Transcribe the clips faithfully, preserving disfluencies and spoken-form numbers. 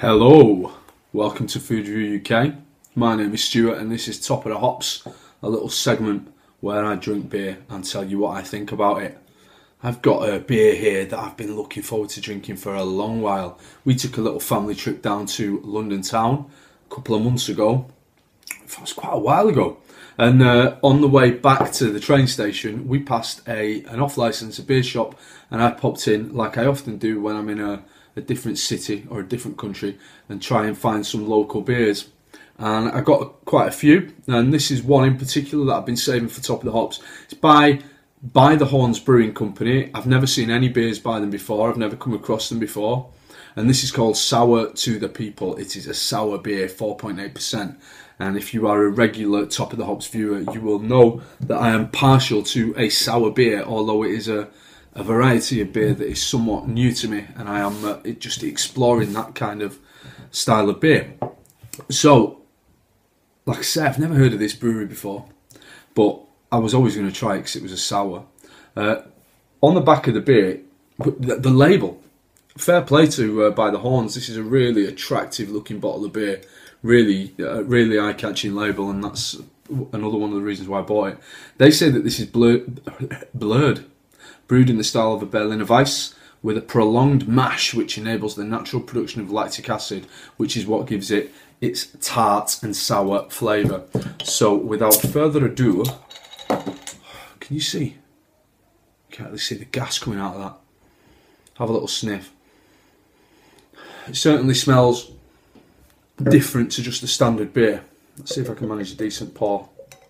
Hello, welcome to Food Review U K. My name is Stuart and this is Top of the Hops, a little segment where I drink beer and tell you what I think about it. I've got a beer here that I've been looking forward to drinking for a long while. We took a little family trip down to London town a couple of months ago. It was quite a while ago. And uh, on the way back to the train station, we passed a an off-licence, a beer shop, and I popped in, like I often do when I'm in a a different city or a different country, and try and find some local beers. And I got quite a few, and this is one in particular that I've been saving for Top of the Hops. It's by by the Horns Brewing Company. I've never seen any beers by them before. I've never come across them before. And this is called Sour to the People. It is a sour beer, four point eight percent. And if you are a regular Top of the Hops viewer, you will know that I am partial to a sour beer, although it is a a variety of beer that is somewhat new to me, and I am uh, just exploring that kind of style of beer. So, like I said, I've never heard of this brewery before, but I was always going to try it because it was a sour. Uh, on the back of the beer, the, the label, fair play to uh, By the Horns. This is a really attractive looking bottle of beer, really, uh, really eye-catching label, and that's another one of the reasons why I bought it. They say that this is blur blurred. Brewed in the style of a Berliner Weiss with a prolonged mash which enables the natural production of lactic acid, which is what gives it its tart and sour flavour. So without further ado, can you see? Can't really see the gas coming out of that. Have a little sniff. It certainly smells different to just a standard beer. Let's see if I can manage a decent pour.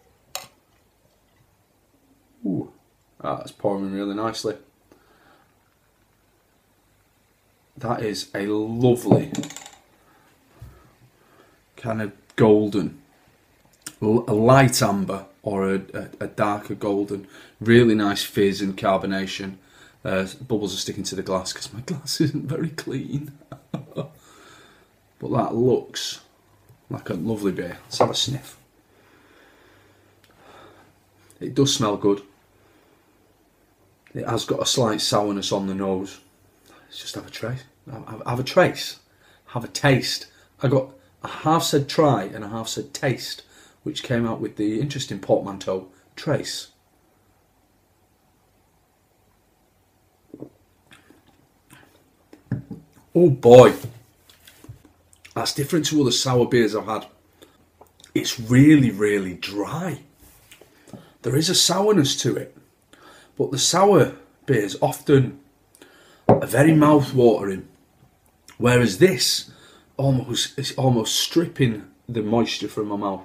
Ooh. Ah, that's pouring really nicely. That is a lovely kind of golden, a light amber or a, a, a darker golden. Really nice fizz and carbonation. Uh, bubbles are sticking to the glass because my glass isn't very clean. But that looks like a lovely beer. Let's have a sniff. It does smell good. It has got a slight sourness on the nose. Let's just have a trace. Have, have a trace. Have a taste. I got a half said try and a half said taste, which came out with the interesting portmanteau trace. Oh boy, that's different to other sour beers I've had. It's really, really dry. There is a sourness to it. But the sour beers often are very mouth-watering, whereas this almost is almost stripping the moisture from my mouth.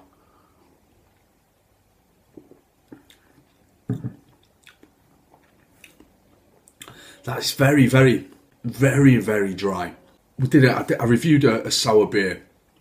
That's very, very, very, very dry. We did it. I reviewed a, a sour beer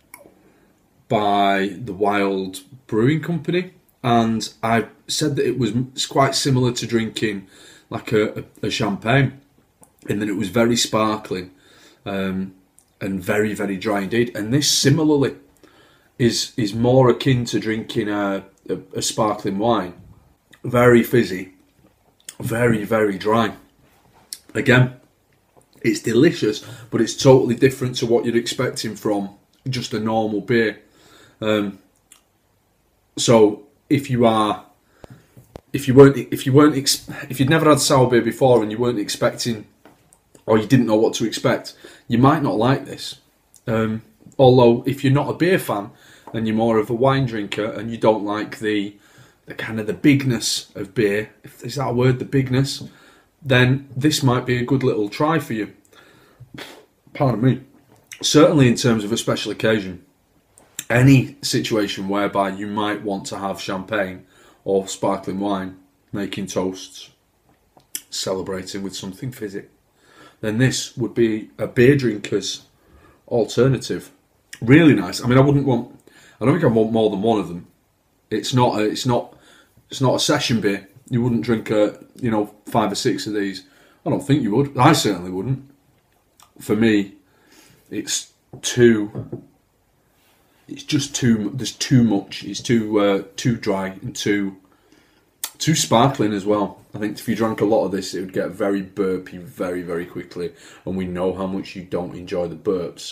by the Wild Brewing Company. And I said that it was quite similar to drinking like a, a, a champagne, in that it was very sparkling um, and very, very dry indeed. And this similarly is is more akin to drinking a, a, a sparkling wine. Very fizzy, very, very dry. Again, it's delicious, but it's totally different to what you're expecting from just a normal beer. Um, so. If you are, if you weren't, if you weren't, if you'd never had sour beer before and you weren't expecting, or you didn't know what to expect, you might not like this. Um, although, if you're not a beer fan and you're more of a wine drinker and you don't like the, the kind of the bigness of beer, if is that a word, the bigness, then this might be a good little try for you. Pardon me. Certainly in terms of a special occasion. Any situation whereby you might want to have champagne or sparkling wine, making toasts, celebrating with something fizzy, then this would be a beer drinker's alternative. Really nice. I mean, I wouldn't want. I don't think I want more than one of them. It's not. A, it's not. It's not a session beer. You wouldn't drink a, you know, five or six of these. I don't think you would. I certainly wouldn't. For me, it's too. It's just too. There's too much. It's too uh, too dry and too too sparkling as well. I think if you drank a lot of this, it would get very burpy very very quickly, and we know how much you don't enjoy the burps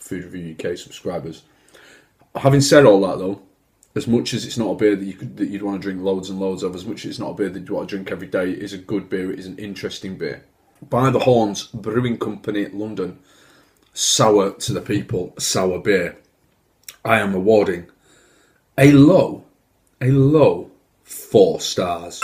Food Review U K subscribers. Having said all that, though, as much as it's not a beer that you could, that you'd want to drink loads and loads of, as much as it's not a beer that you'd want to drink every day, it is a good beer. It is an interesting beer. By the Horns Brewing Company, London. Sour to the people, sour beer. I am awarding a low, a low four stars.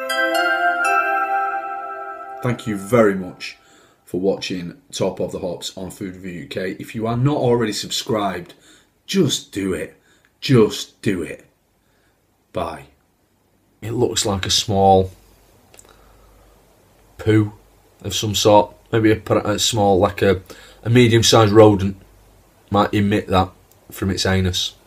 Thank you very much for watching Top of the Hops on Food Review U K. If you are not already subscribed, just do it. Just do it. Bye. It looks like a small poo of some sort. Maybe a, a small, like a, a medium-sized rodent might emit that from its anus.